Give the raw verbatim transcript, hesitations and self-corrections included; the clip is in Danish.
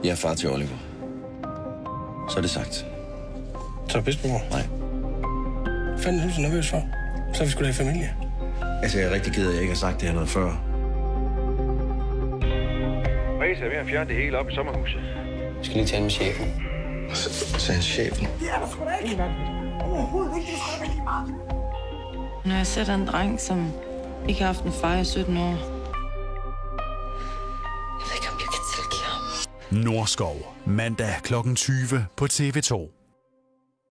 Jeg er far til Oliver. Så er det sagt. Så er bedstemor? Nej. Hvad fanden er du så nervøs for? Så er vi sgu da i familie. Altså, jeg er rigtig ked af, at jeg ikke har sagt det her noget før. Reza er ved at fjerne det hele op i sommerhuset. Jeg skal lige tale med chefen. Så sagde chefen. Det er der sgu da ikke. Overhovedet ikke. Det er sgu da lige meget. Når jeg ser en dreng, som ikke har haft en far i sytten år. Jeg ved ikke, om jeg kan tilgive ham. Norskov. Mandag klokken tyve på T V to.